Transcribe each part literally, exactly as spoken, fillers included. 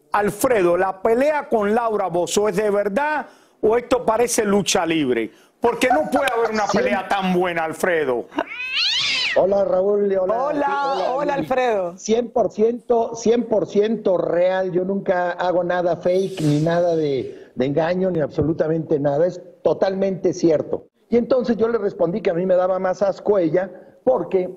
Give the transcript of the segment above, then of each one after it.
Alfredo, ¿la pelea con Laura Bozzo es de verdad o esto parece lucha libre? Porque no puede haber una pelea tan buena, Alfredo. Hola, Raúl. Hola, hola, hola, hola Alfredo. cien por ciento, cien por ciento real. Yo nunca hago nada fake, ni nada de, de engaño, ni absolutamente nada. Es totalmente cierto. Y entonces yo le respondí que a mí me daba más asco ella, porque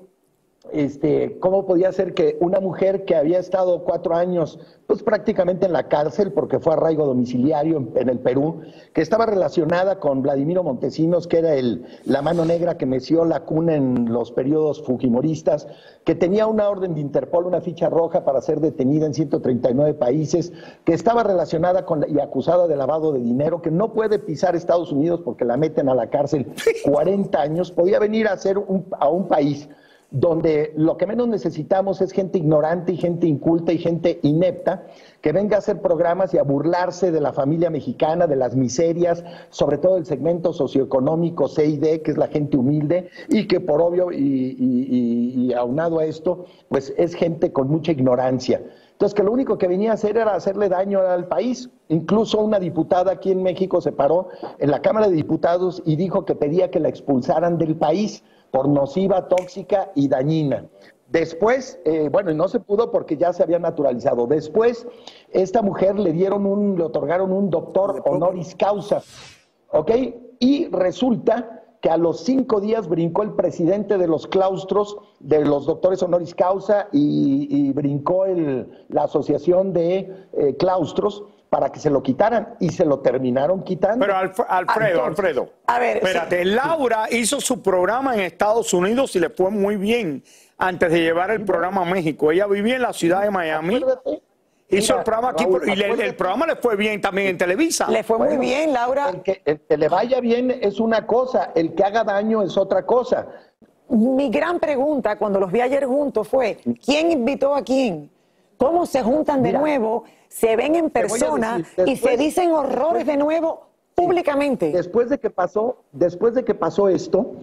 este, ¿cómo podía ser que una mujer que había estado cuatro años pues prácticamente en la cárcel porque fue arraigo domiciliario en, en el Perú, que estaba relacionada con Vladimiro Montesinos, que era el, la mano negra que meció la cuna en los periodos fujimoristas, que tenía una orden de Interpol, una ficha roja para ser detenida en ciento treinta y nueve países, que estaba relacionada con y acusada de lavado de dinero, que no puede pisar Estados Unidos porque la meten a la cárcel cuarenta años, podía venir a, hacer un, a un país donde lo que menos necesitamos es gente ignorante y gente inculta y gente inepta que venga a hacer programas y a burlarse de la familia mexicana, de las miserias, sobre todo el segmento socioeconómico C y D, que es la gente humilde, y que por obvio, y, y, y, y aunado a esto, pues es gente con mucha ignorancia. Entonces, que lo único que venía a hacer era hacerle daño al país. Incluso una diputada aquí en México se paró en la Cámara de Diputados y dijo que pedía que la expulsaran del país por nociva, tóxica y dañina. Después, eh, bueno, y no se pudo porque ya se había naturalizado. Después, esta mujer le dieron un, le otorgaron un doctor honoris causa, ¿ok? Y resulta que a los cinco días brincó el presidente de los claustros, de los doctores honoris causa, y, y brincó el, la asociación de eh, claustros, para que se lo quitaran, y se lo terminaron quitando. Pero Alf Alfredo, Entonces, Alfredo, a ver, espérate, sí. Laura hizo su programa en Estados Unidos y le fue muy bien antes de llevar el programa a México. Ella vivía en la ciudad de Miami, acuérdate, hizo mira, el programa aquí, Raúl, y le, el programa le fue bien también en Televisa. Le fue bueno, muy bien, Laura. El que, el que le vaya bien es una cosa, el que haga daño es otra cosa. Mi gran pregunta cuando los vi ayer juntos fue, ¿quién invitó a quién? ¿Cómo se juntan de Mira, nuevo? Se ven en persona decir, después, y se dicen horrores después, de nuevo públicamente. Después de que pasó, después de que pasó esto,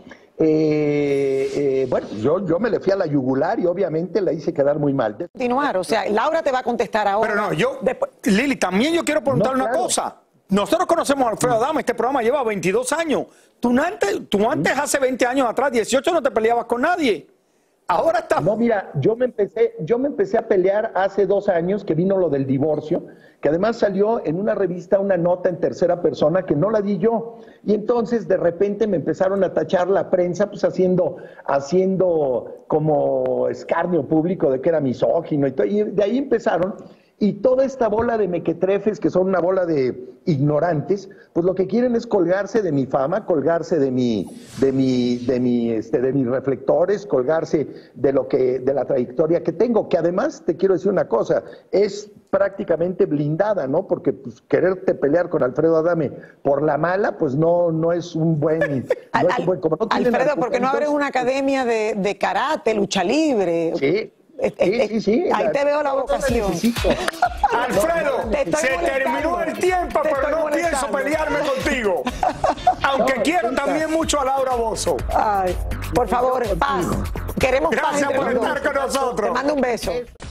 eh, eh, bueno, yo, yo me le fui a la yugular y obviamente la hice quedar muy mal. Continuar, o sea, Laura te va a contestar ahora. Pero no, yo, después. Lili, también yo quiero preguntarle no, claro. una cosa. Nosotros conocemos a Alfredo Adame, este programa lleva veintidós años. Tú antes, tú antes hace veinte años atrás, dieciocho, no te peleabas con nadie. Ahora está. No, mira, yo me empecé, yo me empecé a pelear hace dos años que vino lo del divorcio, que además salió en una revista una nota en tercera persona que no la di yo. Y entonces de repente me empezaron a tachar la prensa, pues haciendo, haciendo como escarnio público de que era misógino y todo. Y de ahí empezaron. Y toda esta bola de mequetrefes, que son una bola de ignorantes, pues lo que quieren es colgarse de mi fama, colgarse de mi, de mi, de mi, este, de mis reflectores, colgarse de lo que, de la trayectoria que tengo, que además te quiero decir una cosa, es prácticamente blindada, ¿no? Porque pues, quererte pelear con Alfredo Adame por la mala, pues no, no es un buen, no es un buen como no Alfredo, ¿por qué no abres una academia de, de karate, lucha libre? Sí. Sí, sí, sí. Ahí la, te veo la vocación. Alfredo, no, se terminó el tiempo, te pero no molestando. pienso pelearme contigo. Aunque no, quiero nunca. también mucho a Laura Bozzo. Ay, por favor, paz. Queremos Gracias paz. por estar con nosotros. Te mando un beso.